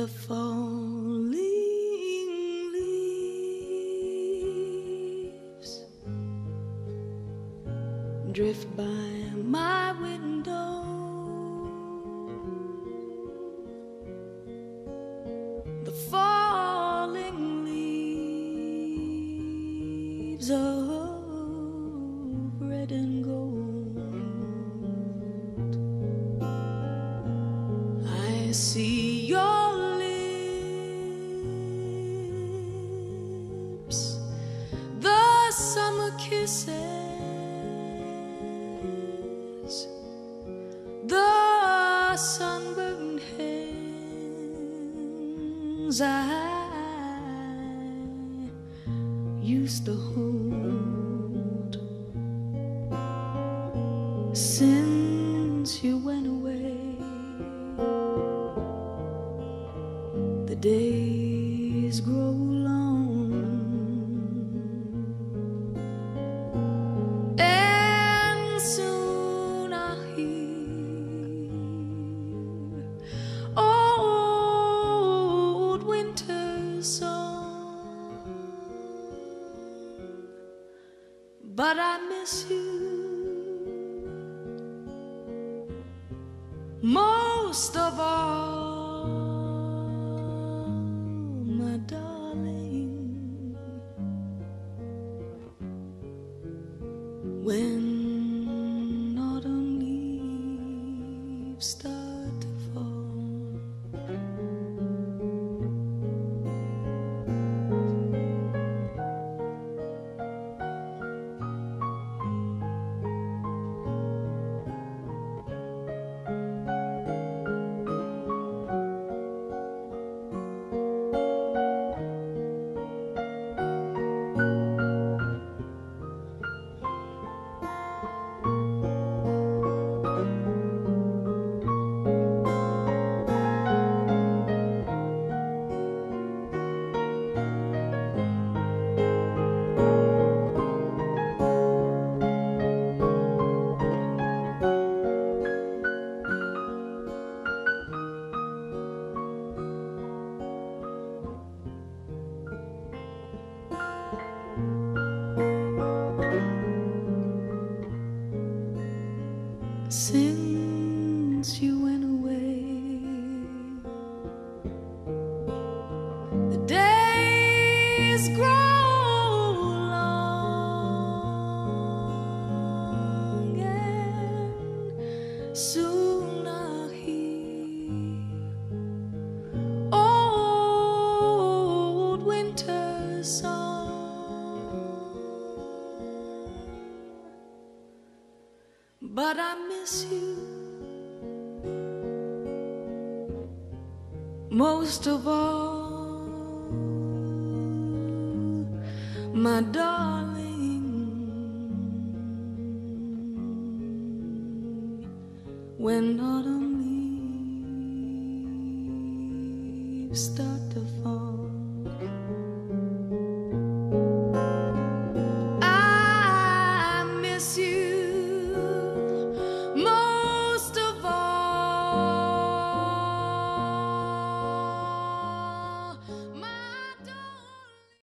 falling leaves drift by my window. The falling leaves of red and gold. I see your lips, the summer kisses, the sunburned hands I used to hold. Since you went away, the days grow long, and soon I'll hear old winter's song. But I miss you most of all, my darling. When autumn leaves start to fall, since you went away, the days grow long, and soon I'll hear old winter's song. But I miss you most of all, my darling. When autumn leaves start to fall,